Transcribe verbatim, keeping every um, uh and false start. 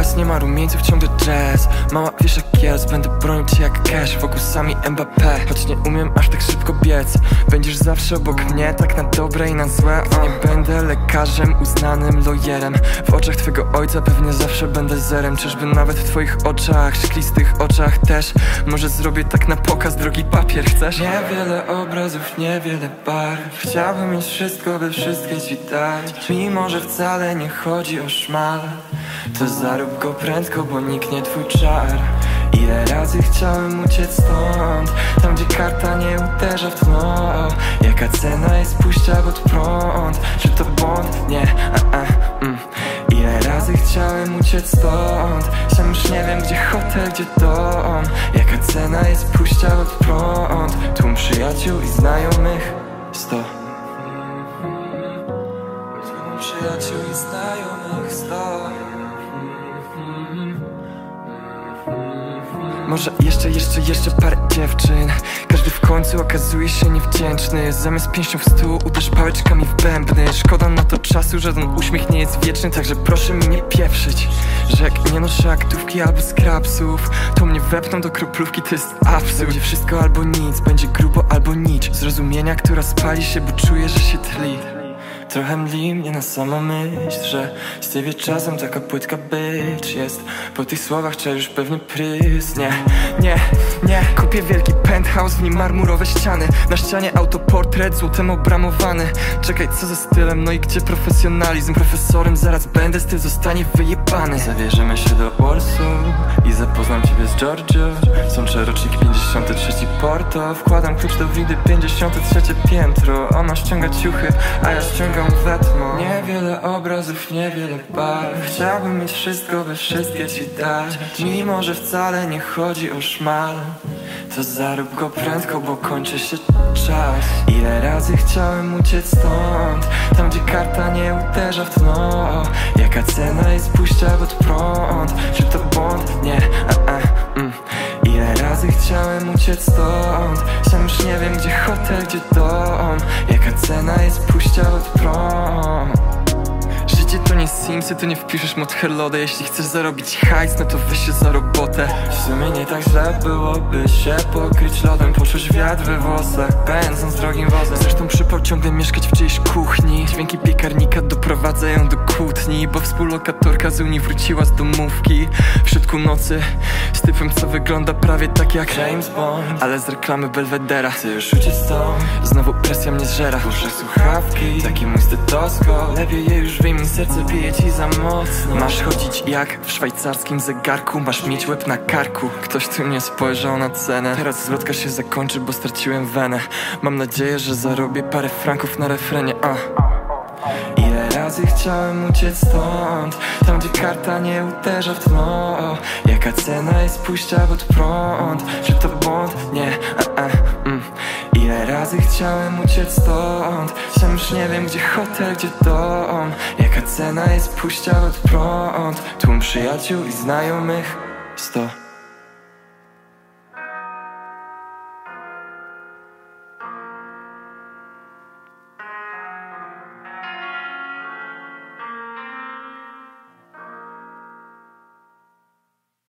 łez, nie ma rumieńców, ciągle jazz. Mała, wiesz jak jest, będę bronił cię jak cash. Wokół sami Mbappé, choć nie umiem aż tak szybko biec. Będziesz zawsze obok mnie, tak na dobre i na złe. Nie będę lekarzem, uznanym lawjerem. W oczach twego ojca pewnie zawsze będę zerem. Czyżby nawet w twoich oczach, szklistych oczach też. Może zrobię tak na pokaz, drogi papier, chcesz? Niewiele obrazów, niewiele barw. Chciałbym mieć wszystko, by wszystkie ci dać. Mimo, że wcale nie chodzi o szmal, to zarób go prędko, bo niknie twój czar. Ile razy chciałem uciec stąd, tam gdzie karta nie uderza w dno. Jaka cena jest pójścia pod prąd? Czy to błąd? Nie, a, a, mm. Ile razy chciałem uciec stąd, sam już nie wiem gdzie hotel, gdzie dom. Jaka cena jest pójścia pod prąd? Tłum przyjaciół i znajomych, sto. Tłum przyjaciół i znajomych, sto. Może jeszcze, jeszcze, jeszcze parę dziewczyn. Każdy w końcu okazuje się niewdzięczny. Zamiast pięścią w stół uderz pałeczkami w bębny. Szkoda na to czasu, żaden uśmiech nie jest wieczny. Także proszę mi nie pieprzyć, że jak nie noszę aktówki albo skrapsów, to mnie wepną do kroplówki, to jest absurd. Będzie wszystko albo nic, będzie grubo albo nic. Zrozumienia, która spali się, bo czuję, że się tli. Trochę mdli mnie na samą myśl, że z ciebie czasem taka płytka bitch jest. Po tych słowach czujesz pewnie prys. Nie, nie, nie. Kupię wielki penthouse, w nim marmurowe ściany. Na ścianie autoportret złotem obramowany. Czekaj, co ze stylem, no i gdzie profesjonalizm? Profesorem zaraz będę, styl zostanie wyjebany. Zabierzemy się do Warsaw i zapoznam ciebie z Giorgio. Sączę rocznik pięćdziesiąty trzeci Porto. Wkładam klucz do windy, pięćdziesiąte trzecie piętro. Ona ściąga ciuchy, a ja ściągam wetmo. Niewiele obrazów, niewiele barw. Chciałbym mieć wszystko, by wszystkie ci dać. Mimo, że wcale nie chodzi o szmal, to zarób go prędko, bo kończy się czas. Ile razy chciałem uciec stąd, tam gdzie karta nie uderza w dno. Jaka cena jest pójścia pod prąd? Czy to błąd? Nie, a, a, mm. Ile razy chciałem uciec stąd, sam już nie wiem gdzie hotel, gdzie dom. Jaka cena jest pójścia pod prąd? Życie to nie Simsy, tu nie wpiszesz mod Herlodę. Jeśli chcesz zarobić hajs, no to weź się za robotę. W sumie nie tak źle byłoby się pokryć lodem, poczuć wiatr we włosach, pędząc drogim wozem. Zresztą przypał ciągle mieszkać w czyjejś kuchni. Dźwięki piekarnika doprowadzają do kłótni, bo współlokatorka z Unii wróciła z domówki w środku nocy z typem, co wygląda prawie tak jak James Bond, ale z reklamy Belvedera. Chcę już uciec stąd, znowu presja mnie zżera. Puszczę słuchawki, taki mój stetoskop. Lepiej je już wyjmij, serce bije ci za mocno. Masz chodzić jak w szwajcarskim zegarku, masz mieć łeb na karku. Ktoś tu mnie spojrzał na cenę. Teraz zwrotka się zakończy, bo straciłem wenę. Mam nadzieję, że zarobię parę franków na refrenie. uh. Ile razy chciałem uciec stąd, tam gdzie karta nie uderza w dno. Jaka cena jest pójścia pod prąd? Czy to błąd? Nie, a, a, mm. Ile razy chciałem uciec stąd, sam już nie wiem gdzie hotel, gdzie dom. Jaka cena jest pójścia pod prąd? Tłum przyjaciół i znajomych, sto.